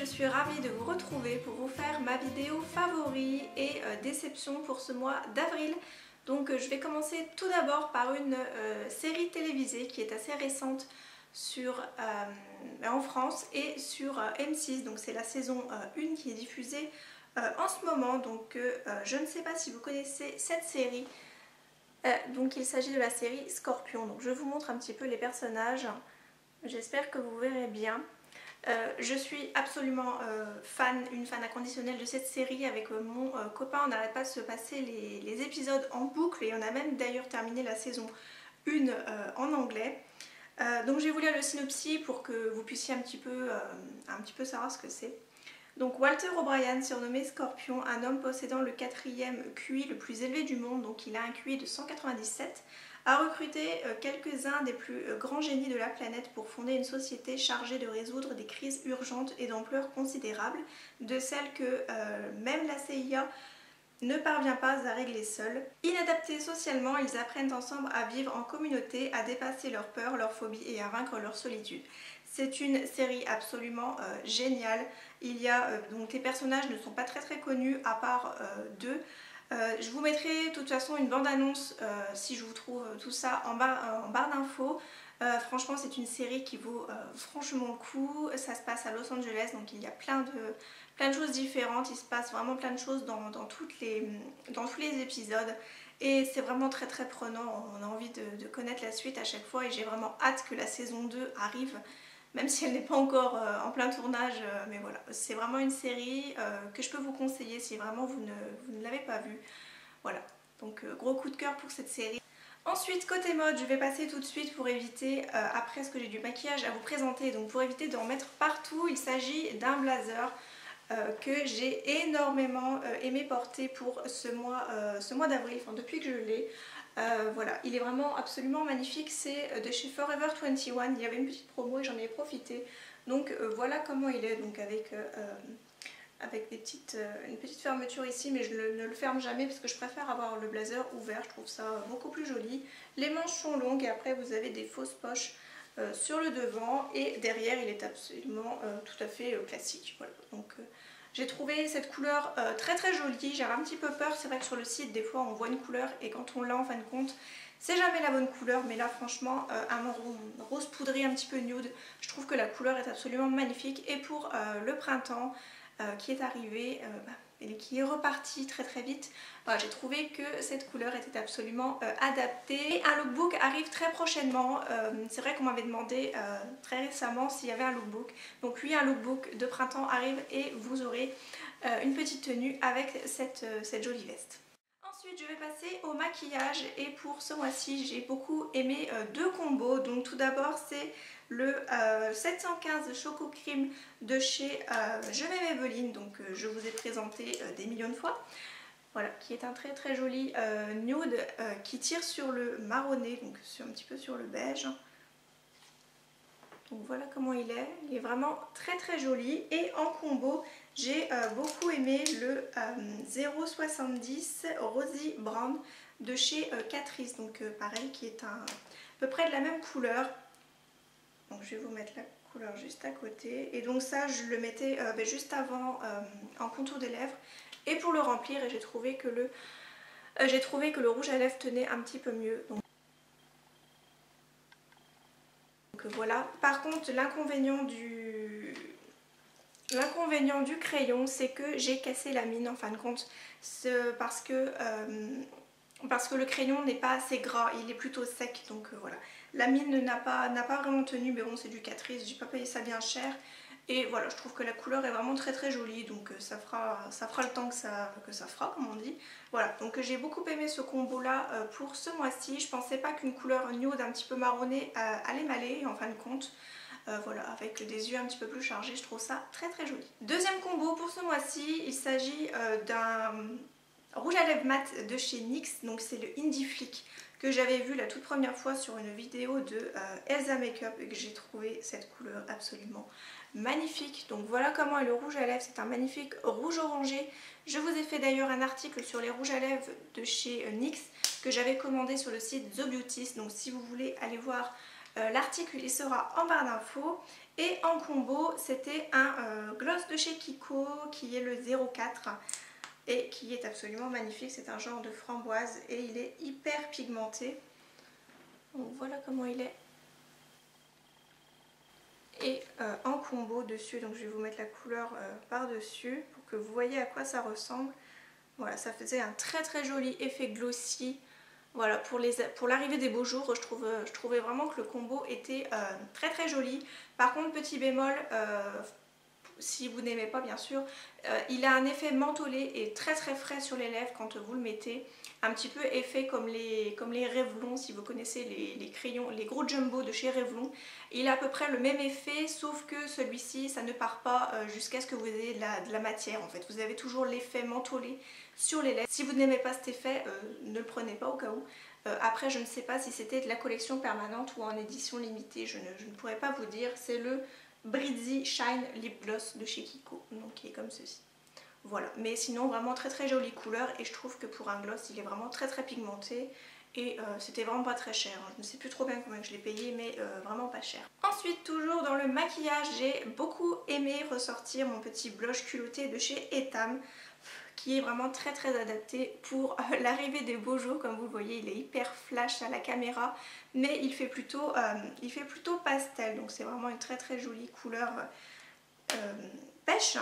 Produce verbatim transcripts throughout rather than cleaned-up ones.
suis ravie de vous retrouver pour vous faire ma vidéo favori et euh, déception pour ce mois d'avril. Donc euh, je vais commencer tout d'abord par une euh, série télévisée qui est assez récente sur, euh, en France et sur euh, M six. Donc c'est la saison euh, un qui est diffusée euh, en ce moment. Donc euh, je ne sais pas si vous connaissez cette série. Euh, donc il s'agit de la série Scorpion. Donc je vous montre un petit peu les personnages. J'espère que vous verrez bien. Euh, je suis absolument euh, fan, une fan inconditionnelle de cette série. Avec euh, mon euh, copain, on n'arrête pas de se passer les, les épisodes en boucle et on a même d'ailleurs terminé la saison un euh, en anglais. Euh, donc je vais vous lire le synopsis pour que vous puissiez un petit peu, euh, un petit peu savoir ce que c'est. Donc Walter O'Brien, surnommé Scorpion, un homme possédant le quatrième Q I le plus élevé du monde, donc il a un Q I de cent quatre-vingt-dix-sept, a recruté quelques-uns des plus grands génies de la planète pour fonder une société chargée de résoudre des crises urgentes et d'ampleur considérable, de celles que euh, même la C I A ne parvient pas à régler seule. Inadaptés socialement, ils apprennent ensemble à vivre en communauté, à dépasser leurs peurs, leurs phobies et à vaincre leur solitude. C'est une série absolument euh, géniale. Il y a, euh, donc les personnages ne sont pas très très connus à part euh, deux. Euh, je vous mettrai de toute façon une bande-annonce euh, si je vous trouve tout ça en barre, euh, en barre d'infos. Euh, franchement c'est une série qui vaut euh, franchement le coup. Ça se passe à Los Angeles, donc il y a plein de, plein de choses différentes. Il se passe vraiment plein de choses dans, dans, toutes les, dans tous les épisodes. Et c'est vraiment très très prenant. On a envie de, de connaître la suite à chaque fois et j'ai vraiment hâte que la saison deux arrive. Même si elle n'est pas encore euh, en plein tournage, euh, mais voilà, c'est vraiment une série euh, que je peux vous conseiller si vraiment vous ne, vous ne l'avez pas vue. Voilà, donc euh, gros coup de cœur pour cette série. Ensuite, côté mode, je vais passer tout de suite pour éviter, euh, après ce que j'ai du maquillage à vous présenter, donc pour éviter d'en mettre partout, il s'agit d'un blazer euh, que j'ai énormément euh, aimé porter pour ce mois, euh, ce mois d'avril, enfin depuis que je l'ai. Euh, voilà, il est vraiment absolument magnifique, c'est de chez Forever vingt et un, il y avait une petite promo et j'en ai profité. Donc euh, voilà comment il est, donc avec, euh, avec des petites, euh, une petite fermeture ici, mais je le, ne le ferme jamais parce que je préfère avoir le blazer ouvert, je trouve ça beaucoup plus joli. Les manches sont longues et après vous avez des fausses poches euh, sur le devant et derrière il est absolument euh, tout à fait euh, classique. Voilà. Donc, euh, j'ai trouvé cette couleur euh, très très jolie, j'avais un petit peu peur, c'est vrai que sur le site des fois on voit une couleur et quand on l'a en fin de compte c'est jamais la bonne couleur, mais là franchement euh, un rose poudré un petit peu nude, je trouve que la couleur est absolument magnifique et pour euh, le printemps euh, qui est arrivé euh, bah, et qui est reparti très très vite, voilà, j'ai trouvé que cette couleur était absolument euh, adaptée. Et un lookbook arrive très prochainement, euh, c'est vrai qu'on m'avait demandé euh, très récemment s'il y avait un lookbook, donc oui, un lookbook de printemps arrive et vous aurez euh, une petite tenue avec cette, euh, cette jolie veste. Ensuite je vais passer au maquillage et pour ce mois-ci j'ai beaucoup aimé euh, deux combos. Donc tout d'abord c'est le euh, sept cent quinze Choco Cream de chez euh, Je vais Maybelline, donc euh, je vous ai présenté euh, des millions de fois. Voilà, qui est un très très joli euh, nude euh, qui tire sur le marronné, donc sur, un petit peu sur le beige. Donc voilà comment il est, il est vraiment très très joli. Et en combo, j'ai euh, beaucoup aimé le euh, zéro soixante-dix Rosy Brown de chez euh, Catrice. Donc euh, pareil, qui est un, à peu près de la même couleur. Donc je vais vous mettre la couleur juste à côté. Et donc ça, je le mettais euh, ben, juste avant euh, en contour des lèvres. Et pour le remplir, et j'ai trouvé que le, euh, j'ai trouvé que le rouge à lèvres tenait un petit peu mieux. Donc, Donc voilà. Par contre, l'inconvénient du... l'inconvénient du crayon, c'est que j'ai cassé la mine en fin de compte, parce que, euh, parce que le crayon n'est pas assez gras, il est plutôt sec, donc euh, voilà. La mine n'a pas, n'a pas vraiment tenu, mais bon c'est du Catrice, j'ai pas payé ça bien cher. Et voilà, je trouve que la couleur est vraiment très très jolie, donc ça fera, ça fera le temps que ça, que ça fera, comme on dit. Voilà, donc j'ai beaucoup aimé ce combo là euh, pour ce mois-ci. Je pensais pas qu'une couleur nude un petit peu marronnée euh, allait m'aller en fin de compte. Euh, voilà, avec des yeux un petit peu plus chargés, je trouve ça très très joli. Deuxième combo pour ce mois-ci, il s'agit euh, d'un rouge à lèvres mat de chez N Y X, donc c'est le Indie Flick que j'avais vu la toute première fois sur une vidéo de euh, Elsa Makeup et que j'ai trouvé cette couleur absolument magnifique. Donc voilà comment est le rouge à lèvres, c'est un magnifique rouge orangé. Je vous ai fait d'ailleurs un article sur les rouges à lèvres de chez N Y X que j'avais commandé sur le site The Beauties, donc si vous voulez aller voir Euh, L'article il sera en barre d'infos. Et en combo c'était un euh, gloss de chez Kiko qui est le zéro quatre et qui est absolument magnifique. C'est un genre de framboise et il est hyper pigmenté. Donc voilà comment il est. Et euh, en combo dessus, donc je vais vous mettre la couleur euh, par dessus pour que vous voyez à quoi ça ressemble. Voilà, ça faisait un très très joli effet glossy. Voilà, pour les, pour l'arrivée des beaux jours, je, trouve, je trouvais vraiment que le combo était euh, très très joli. Par contre, petit bémol, euh, si vous n'aimez pas bien sûr, euh, il a un effet mentholé et très très frais sur les lèvres quand vous le mettez. Un petit peu effet comme les, comme les Revlon, si vous connaissez les, les crayons, les gros jumbo de chez Revlon. Il a à peu près le même effet, sauf que celui-ci, ça ne part pas euh, jusqu'à ce que vous ayez de la, de la matière en fait. Vous avez toujours l'effet mentholé sur les lèvres. Si vous n'aimez pas cet effet, euh, ne le prenez pas au cas où. Euh, après, je ne sais pas si c'était de la collection permanente ou en édition limitée, je ne, je ne pourrais pas vous dire. C'est le Brizzy Shine Lip Gloss de chez Kiko, donc qui est comme ceci. Voilà, mais sinon vraiment très très jolie couleur et je trouve que pour un gloss il est vraiment très très pigmenté et euh, c'était vraiment pas très cher. Je ne sais plus trop bien combien je l'ai payé mais euh, vraiment pas cher. Ensuite toujours dans le maquillage, j'ai beaucoup aimé ressortir mon petit blush culotté de chez Etam qui est vraiment très très adapté pour euh, l'arrivée des beaux jours. Comme vous le voyez, il est hyper flash à la caméra mais il fait plutôt, euh, il fait plutôt pastel, donc c'est vraiment une très très jolie couleur euh, pêche.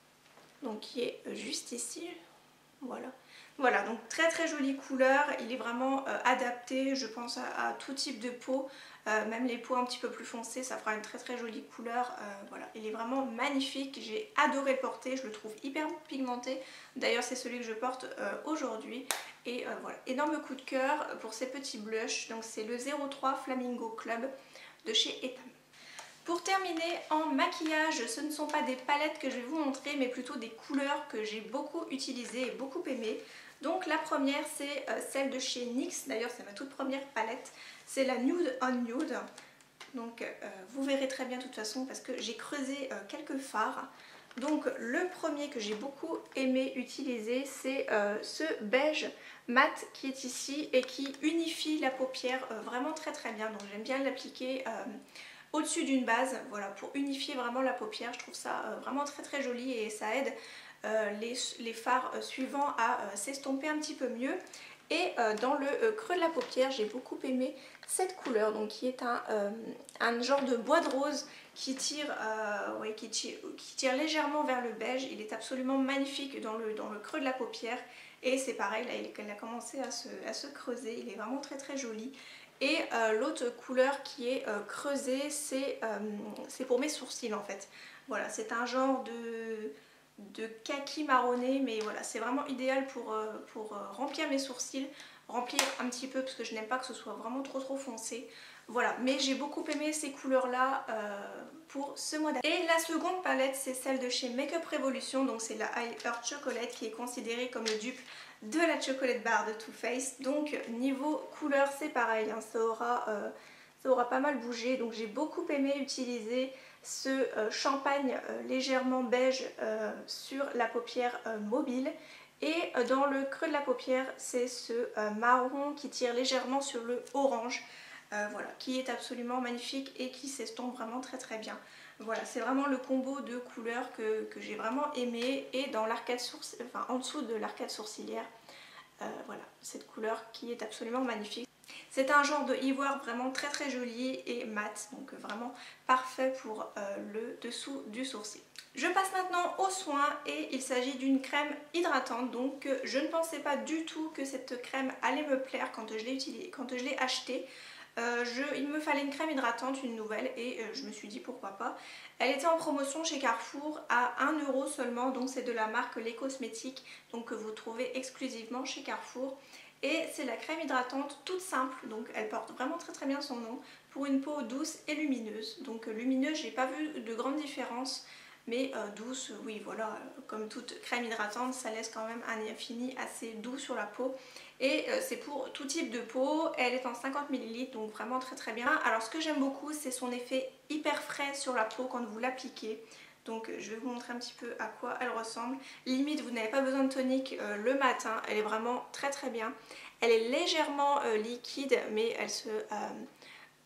Donc qui est juste ici, voilà. Voilà, donc très très jolie couleur, il est vraiment euh, adapté je pense à, à tout type de peau, euh, même les peaux un petit peu plus foncées ça fera une très très jolie couleur, euh, voilà. Il est vraiment magnifique, j'ai adoré le porter, je le trouve hyper pigmenté, d'ailleurs c'est celui que je porte euh, aujourd'hui et euh, voilà, énorme coup de cœur pour ces petits blushs, donc c'est le zéro trois Flamingo Club de chez Etam. Pour terminer en maquillage, ce ne sont pas des palettes que je vais vous montrer mais plutôt des couleurs que j'ai beaucoup utilisées et beaucoup aimées. Donc la première c'est euh, celle de chez N Y X, d'ailleurs c'est ma toute première palette, c'est la Nude on Nude. Donc euh, vous verrez très bien de toute façon parce que j'ai creusé euh, quelques fards. Donc le premier que j'ai beaucoup aimé utiliser c'est euh, ce beige mat qui est ici et qui unifie la paupière euh, vraiment très très bien. Donc j'aime bien l'appliquer euh, au-dessus d'une base, voilà, pour unifier vraiment la paupière. Je trouve ça euh, vraiment très très joli et ça aide euh, les, les fards euh, suivants à euh, s'estomper un petit peu mieux. Et euh, dans le euh, creux de la paupière, j'ai beaucoup aimé cette couleur, donc qui est un, euh, un genre de bois de rose qui tire, euh, ouais, qui, tire, qui tire légèrement vers le beige. Il est absolument magnifique dans le, dans le creux de la paupière. Et c'est pareil, là il a commencé à se, à se creuser, il est vraiment très très joli. Et euh, l'autre couleur qui est euh, creusée, c'est euh, pour mes sourcils en fait. Voilà, c'est un genre de, de kaki marronné, mais voilà, c'est vraiment idéal pour, euh, pour euh, remplir mes sourcils, remplir un petit peu parce que je n'aime pas que ce soit vraiment trop trop foncé. Voilà, mais j'ai beaucoup aimé ces couleurs là euh, pour ce mois d'avril. Et la seconde palette c'est celle de chez Makeup Revolution, donc c'est la High Earth Chocolate qui est considérée comme le dupe de la Chocolate Bar de Too Faced. Donc niveau couleur c'est pareil, hein, ça, aura, euh, ça aura pas mal bougé, donc j'ai beaucoup aimé utiliser ce euh, champagne euh, légèrement beige euh, sur la paupière euh, mobile. Et euh, dans le creux de la paupière c'est ce euh, marron qui tire légèrement sur le orange. Euh, voilà, qui est absolument magnifique et qui s'estompe vraiment très très bien. Voilà, c'est vraiment le combo de couleurs que, que j'ai vraiment aimé. Et dans l'arcade sourcilière, enfin en dessous de l'arcade sourcilière, euh, voilà, cette couleur qui est absolument magnifique. C'est un genre de ivoire vraiment très très joli et mat, donc vraiment parfait pour euh, le dessous du sourcil. Je passe maintenant aux soins et il s'agit d'une crème hydratante, donc je ne pensais pas du tout que cette crème allait me plaire quand je l'ai utilisée, quand je l'ai achetée. Euh, je, il me fallait une crème hydratante, une nouvelle, et euh, je me suis dit pourquoi pas. Elle était en promotion chez Carrefour à un euro seulement, donc c'est de la marque Les Cosmétiques, donc que vous trouvez exclusivement chez Carrefour. Et c'est la crème hydratante toute simple, donc elle porte vraiment très très bien son nom, pour une peau douce et lumineuse. Donc euh, lumineuse, j'ai pas vu de grande différence, mais euh, douce, oui voilà, euh, comme toute crème hydratante, ça laisse quand même un fini assez doux sur la peau. Et euh, c'est pour tout type de peau, elle est en cinquante millilitres, donc vraiment très très bien. Alors ce que j'aime beaucoup, c'est son effet hyper frais sur la peau quand vous l'appliquez. Donc je vais vous montrer un petit peu à quoi elle ressemble. Limite vous n'avez pas besoin de tonique euh, le matin, elle est vraiment très très bien. Elle est légèrement euh, liquide mais elle se, euh,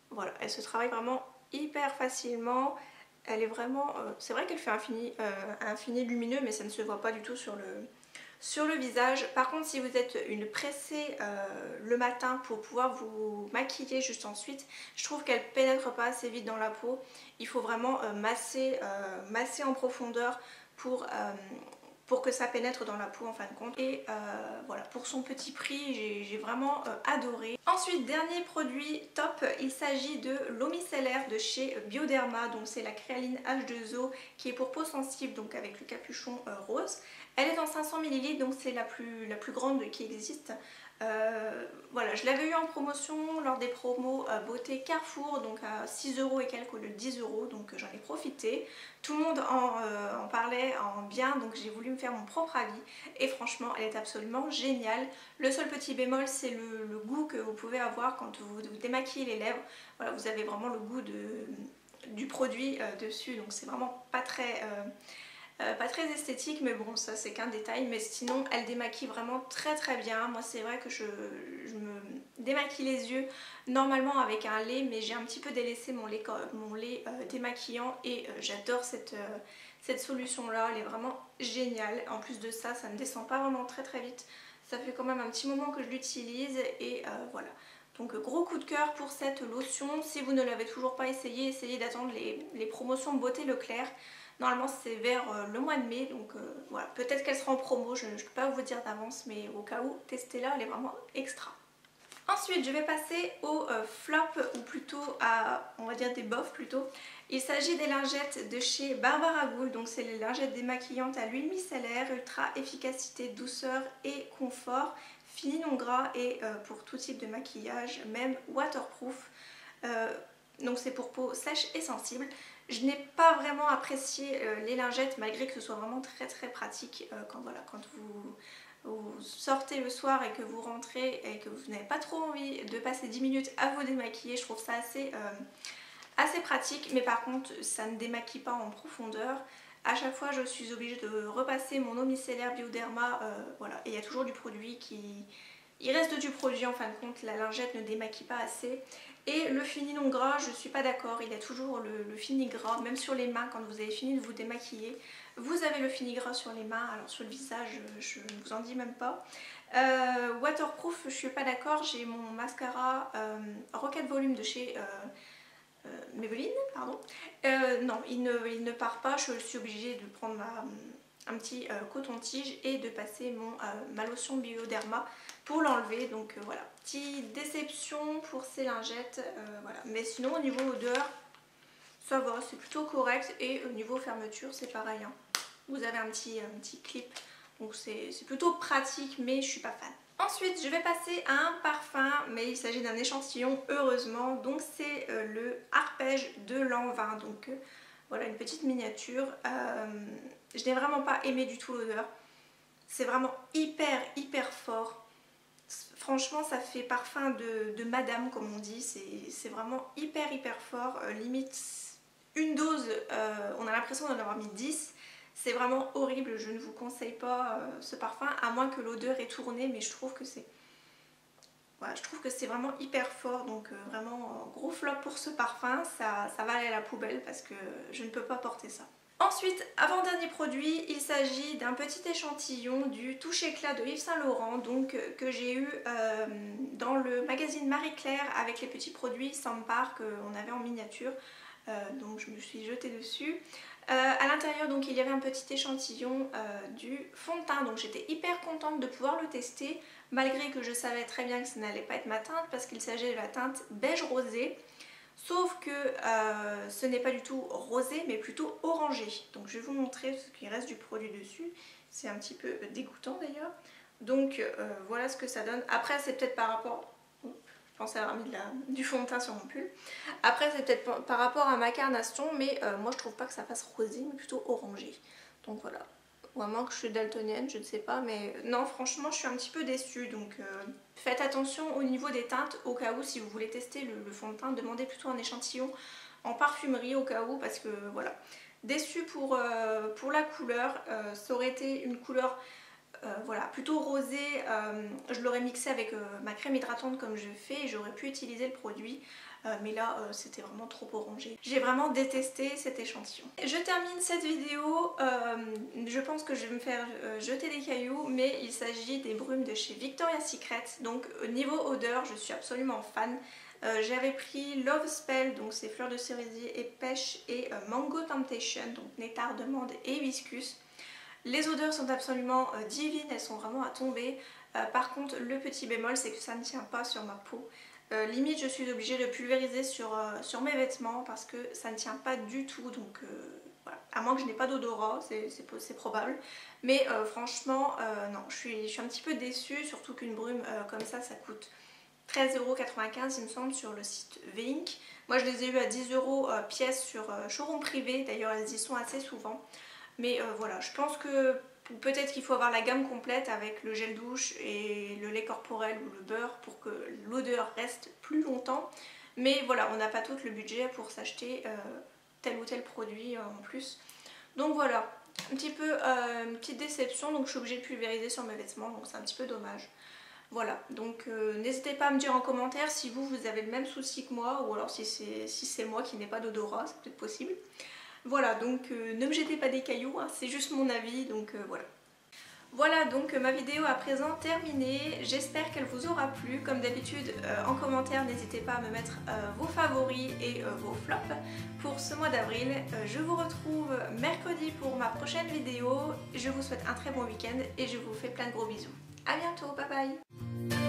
Voilà, elle se travaille vraiment hyper facilement. Elle est vraiment... Euh, c'est vrai qu'elle fait un fini, euh, un fini lumineux, mais ça ne se voit pas du tout sur le, sur le visage. Par contre, si vous êtes une pressée euh, le matin pour pouvoir vous maquiller juste ensuite, je trouve qu'elle pénètre pas assez vite dans la peau. Il faut vraiment euh, masser, euh, masser en profondeur pour... Euh, pour que ça pénètre dans la peau en fin de compte. Et euh, voilà, pour son petit prix, j'ai vraiment euh, adoré. Ensuite, dernier produit top, il s'agit de l'eau micellaire de chez Bioderma. Donc c'est la créaline H deux O qui est pour peau sensible, donc avec le capuchon euh, rose. Elle est en cinq cents millilitres, donc c'est la plus, la plus grande qui existe. Euh, voilà, je l'avais eu en promotion lors des promos euh, beauté Carrefour, donc à six euros et quelques au lieu de dix euros, donc euh, j'en ai profité. Tout le monde en, euh, en parlait en bien, donc j'ai voulu me faire mon propre avis et franchement elle est absolument géniale. Le seul petit bémol, c'est le, le goût que vous pouvez avoir quand vous, vous démaquillez les lèvres. Voilà, vous avez vraiment le goût de, du produit euh, dessus, donc c'est vraiment pas très... Euh, Euh, pas très esthétique, mais bon, ça c'est qu'un détail. Mais sinon, elle démaquille vraiment très très bien. Moi, c'est vrai que je, je me démaquille les yeux normalement avec un lait, mais j'ai un petit peu délaissé mon lait, mon lait euh, démaquillant et euh, j'adore cette, euh, cette solution-là. Elle est vraiment géniale. En plus de ça, ça ne descend pas vraiment très très vite. Ça fait quand même un petit moment que je l'utilise et euh, voilà. Donc gros coup de cœur pour cette lotion. Si vous ne l'avez toujours pas essayé, essayez d'attendre les, les promotions Beauté Leclerc. Normalement c'est vers euh, le mois de mai, donc euh, voilà, peut-être qu'elle sera en promo, je ne peux pas vous dire d'avance, mais au cas où, testez-la, elle est vraiment extra. Ensuite je vais passer au euh, flop, ou plutôt à, on va dire des bofs plutôt. Il s'agit des lingettes de chez Barbara Gould, donc c'est les lingettes démaquillantes à l'huile micellaire, ultra efficacité, douceur et confort, fini non gras et euh, pour tout type de maquillage, même waterproof. Euh, donc c'est pour peau sèche et sensible. Je n'ai pas vraiment apprécié euh, les lingettes malgré que ce soit vraiment très très pratique euh, quand, voilà, quand vous, vous sortez le soir et que vous rentrez et que vous n'avez pas trop envie de passer dix minutes à vous démaquiller. Je trouve ça assez, euh, assez pratique, mais par contre ça ne démaquille pas en profondeur. À chaque fois je suis obligée de repasser mon eau micellaire Bioderma, euh, voilà, et il y a toujours du produit qui... Il reste du produit en fin de compte, la lingette ne démaquille pas assez. Et le fini non gras, je suis pas d'accord, il y a toujours le, le fini gras, même sur les mains quand vous avez fini de vous démaquiller. Vous avez le fini gras sur les mains, alors sur le visage, je ne vous en dis même pas. Euh, waterproof, je suis pas d'accord, j'ai mon mascara euh, Rocket Volume de chez... Euh, Euh, Maybelline, pardon. Euh, non, il ne, il ne part pas, je suis obligée de prendre ma, un petit euh, coton-tige et de passer mon, euh, ma lotion Bioderma pour l'enlever. Donc euh, voilà, petite déception pour ces lingettes, euh, voilà. Mais sinon au niveau odeur, ça va, c'est plutôt correct. Et au niveau fermeture, c'est pareil, hein. Vous avez un petit, un petit clip, donc c'est plutôt pratique, mais je suis pas fan. Ensuite je vais passer à un parfum, mais il s'agit d'un échantillon heureusement, donc c'est euh, le arpège de Lanvin, donc euh, voilà une petite miniature. Euh, je n'ai vraiment pas aimé du tout l'odeur, c'est vraiment hyper hyper fort, franchement ça fait parfum de, de madame comme on dit, c'est vraiment hyper hyper fort, euh, limite une dose, euh, on a l'impression d'en avoir mis dix. C'est vraiment horrible, je ne vous conseille pas euh, ce parfum, à moins que l'odeur ait tourné, mais je trouve que c'est voilà, je trouve que c'est vraiment hyper fort, donc euh, vraiment euh, gros flop pour ce parfum, ça, ça va aller à la poubelle parce que je ne peux pas porter ça. Ensuite, avant-dernier produit, il s'agit d'un petit échantillon du Touche Éclat de Yves Saint Laurent, donc euh, que j'ai eu euh, dans le magazine Marie Claire avec les petits produits Sampar qu'on avait en miniature, euh, donc je me suis jetée dessus. Euh, à l'intérieur donc il y avait un petit échantillon euh, du fond de teint, donc j'étais hyper contente de pouvoir le tester malgré que je savais très bien que ce n'allait pas être ma teinte parce qu'il s'agit de la teinte beige rosé, sauf que euh, ce n'est pas du tout rosé mais plutôt orangé. Donc je vais vous montrer ce qui reste du produit dessus, c'est un petit peu dégoûtant d'ailleurs. Donc euh, voilà ce que ça donne. Après c'est peut-être par rapport... Je pensais avoir mis de la, du fond de teint sur mon pull. Après c'est peut-être par rapport à ma carnation, mais euh, moi je trouve pas que ça fasse rosé mais plutôt orangé. Donc voilà. Ou à moins que je suis daltonienne, je ne sais pas, mais non franchement je suis un petit peu déçue. Donc euh, faites attention au niveau des teintes, au cas où si vous voulez tester le, le fond de teint, demandez plutôt un échantillon en parfumerie au cas où, parce que voilà. Déçue pour, euh, pour la couleur, euh, ça aurait été une couleur euh, voilà, plutôt rosé. Euh, je l'aurais mixé avec euh, ma crème hydratante comme je fais et j'aurais pu utiliser le produit. Euh, mais là euh, c'était vraiment trop orangé. J'ai vraiment détesté cet échantillon. Je termine cette vidéo, euh, je pense que je vais me faire euh, jeter des cailloux, mais il s'agit des brumes de chez Victoria's Secret. Donc au niveau odeur je suis absolument fan. Euh, J'avais pris Love Spell, donc c'est fleurs de cerisier et pêche, et euh, Mango Temptation, donc nectar de menthe et hibiscus. Les odeurs sont absolument euh, divines, elles sont vraiment à tomber. Euh, par contre le petit bémol c'est que ça ne tient pas sur ma peau. Euh, limite je suis obligée de pulvériser sur, euh, sur mes vêtements parce que ça ne tient pas du tout, donc euh, voilà. À moins que je n'ai pas d'odorat, c'est probable, mais euh, franchement euh, non, je suis, je suis un petit peu déçue, surtout qu'une brume euh, comme ça, ça coûte treize euros quatre-vingt-quinze il me semble sur le site V-Ink. Moi je les ai eu à dix euros euh, pièce sur euh, showroom privé, d'ailleurs elles y sont assez souvent, mais euh, voilà, je pense que peut-être qu'il faut avoir la gamme complète avec le gel douche et le lait corporel ou le beurre pour que l'odeur reste plus longtemps. Mais voilà, on n'a pas tout le budget pour s'acheter euh, tel ou tel produit euh, en plus. Donc voilà, un petit peu euh, une petite déception, donc je suis obligée de pulvériser sur mes vêtements, donc c'est un petit peu dommage. Voilà, donc euh, n'hésitez pas à me dire en commentaire si vous, vous avez le même souci que moi, ou alors si c'est si c'est moi qui n'ai pas d'odorat, c'est peut-être possible. Voilà, donc euh, ne me jetez pas des cailloux, hein, c'est juste mon avis, donc euh, voilà. Voilà donc euh, ma vidéo à présent terminée, j'espère qu'elle vous aura plu. Comme d'habitude euh, en commentaire n'hésitez pas à me mettre euh, vos favoris et euh, vos flops pour ce mois d'avril. Euh, je vous retrouve mercredi pour ma prochaine vidéo, je vous souhaite un très bon week-end et je vous fais plein de gros bisous. A bientôt, bye bye.